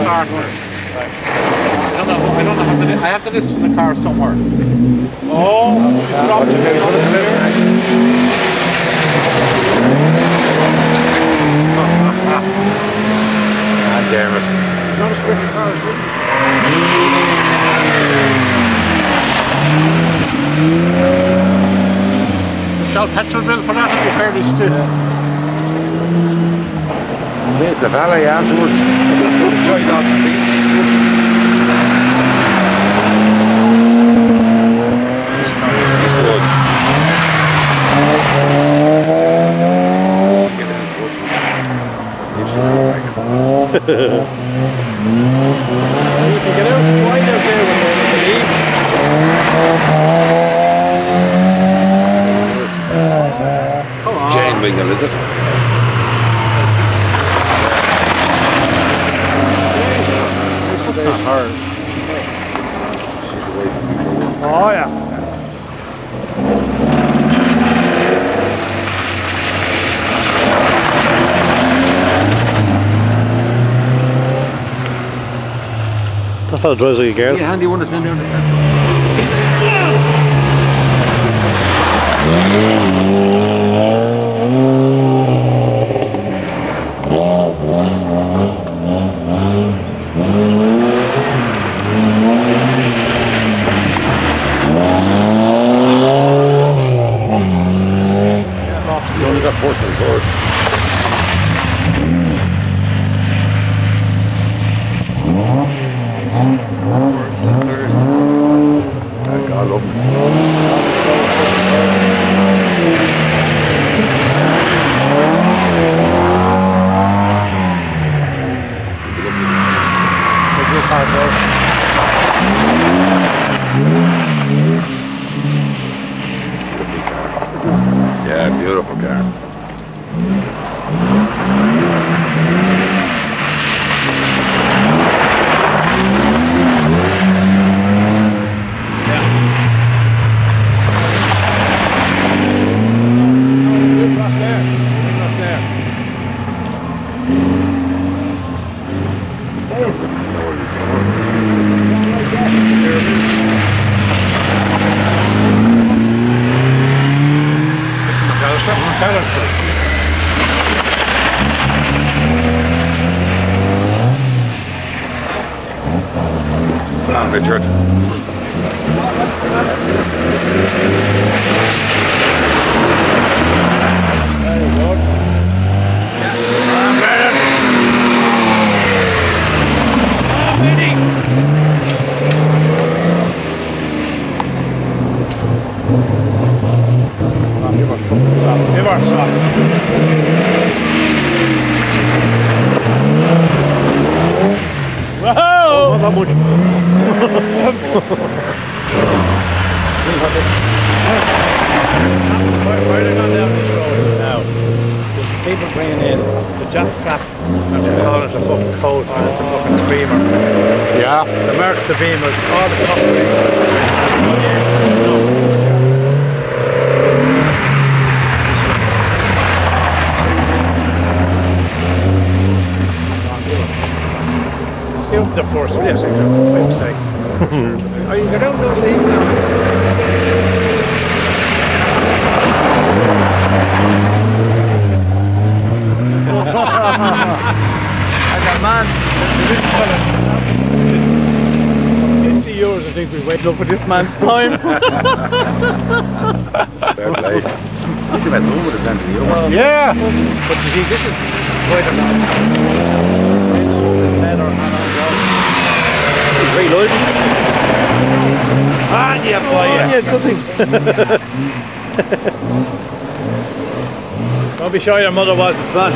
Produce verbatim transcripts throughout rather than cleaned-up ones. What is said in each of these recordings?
partner. Right. I don't know. I don't know how to. I have to listen to the car somewhere. Oh, he's dropped it. God damn it. It's not as quick a car as it. The stout petrol bill for that would be fairly stiff. There's the valet afterwards. Enjoy that. You can get out wide out there with the lead. It's Jane Wingle, is it? That's not her. She's away from me. Oh yeah. That fella drives like a girl. Yeah, handy one is in there. You only got porcelain sword. I love it. Yeah, beautiful car. Come on, Richard. Give our socks. Whoa! Oh, not that much. Why are they going down this road now? There's people bringing in the jack crap and they call it a fucking coat and it's a fucking screamer. Yeah. The Merc, the Beamers, all the top the force, yes, I do, by mistake. Oh, you go down those things now. And that man, this fella, fifty euros I think we waited up for this man's time. Fair play. You should have had some with his end of the other one. Yeah! But you see, this is quite a lot. This header and all. Very loud. Ah, yeah, boy, yeah. Yeah, good thing. Don't be sure your mother wasn't fun.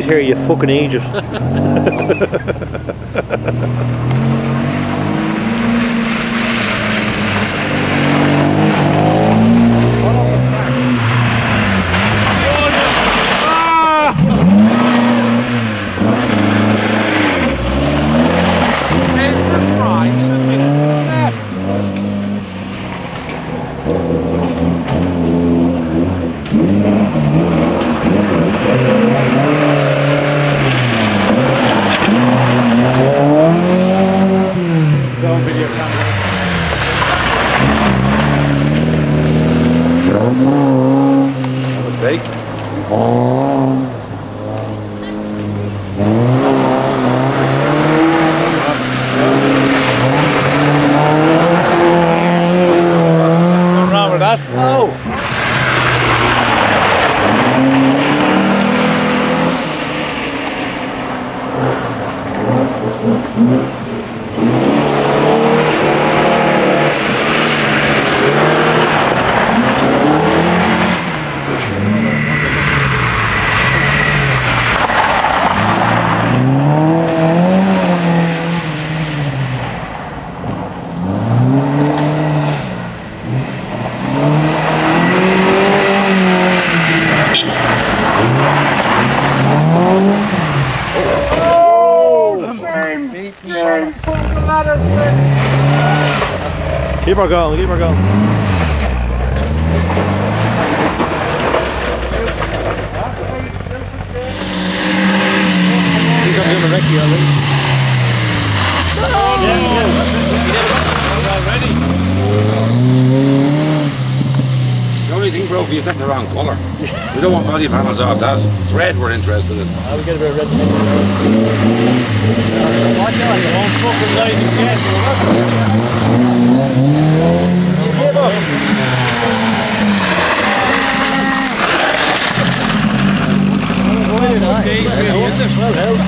here, you fucking idiot. Mistake. Nothing wrong with that. Oh! Keep her going, keep her going. He's not doing the recce already. The only thing, bro, is that's the wrong colour. We don't want body panels off that. It's red we're interested in. I'll get a bit of red paint. Watch out, you won't fucking light again. Well held.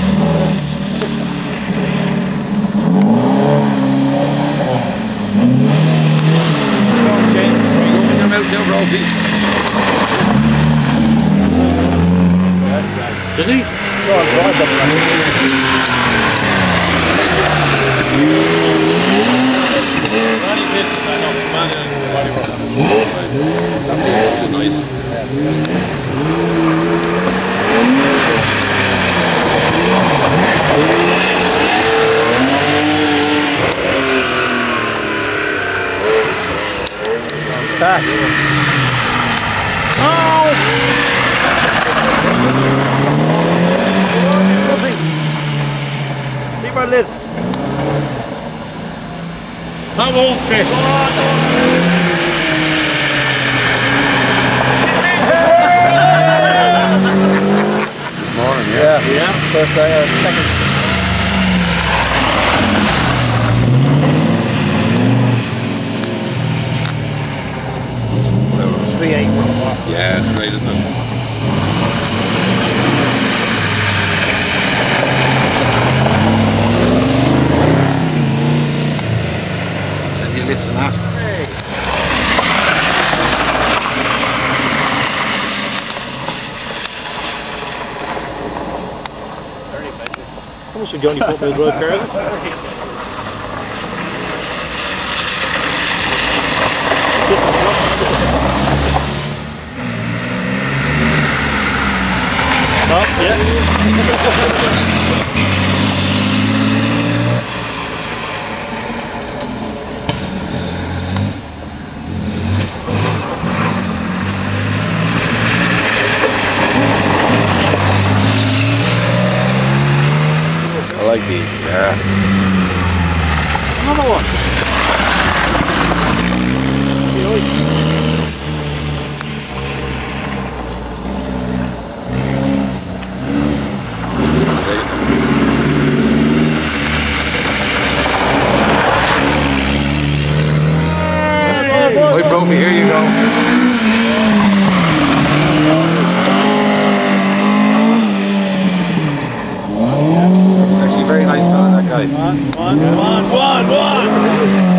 Open your mouth now, bro. Did he? Go on, go on, go That's nice. back. Oh! Keep our lid. That won't fit. Morning, yeah. Yeah, first day or second. three eight. Yeah, it's great, isn't it? Plenty of lifts in that. How much did Johnny put me in the drive car? Up, yeah. I like these, yeah. Another one. Wait, Brophy, here you go. He's actually a very nice fella, that guy. One, one, one, one, one.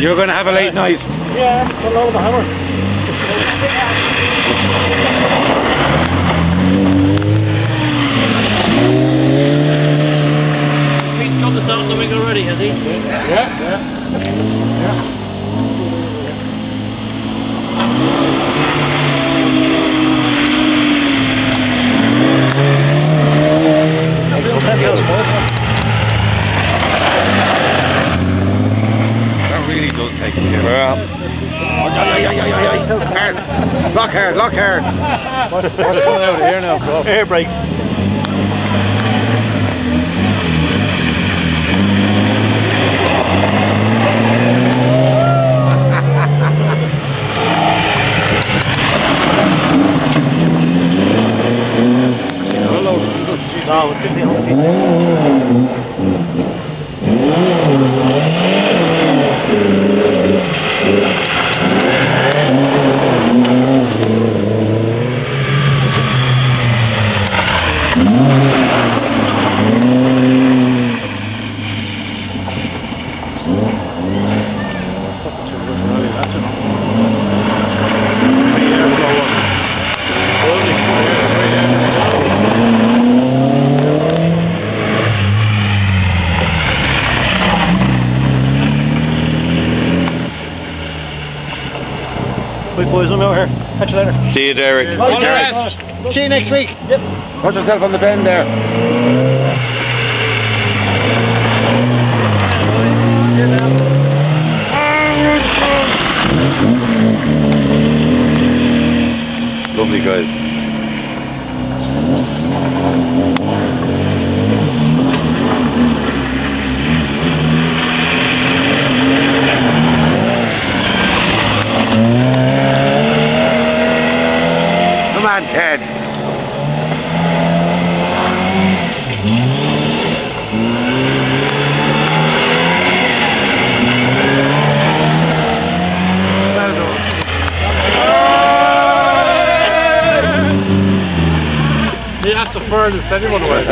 You're going to have a late night. Yeah, pull over the hammer. Pete's got the start on the wing already, has he? Yeah, yeah. Yeah. That really does take skill. Well. Hard. Lock hard, lock hard. What's, what's coming out of here now, bro? Air brake. No, it's fifteen hundred feet. Quick boys, I'm out here. Catch you later. See you, Derek. All the best. See you next week. Yep. Put yourself on the bend there. Lovely guys. Come on, Ted. That's the furthest anyone away.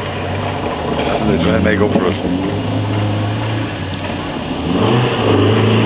They're trying to make up for us.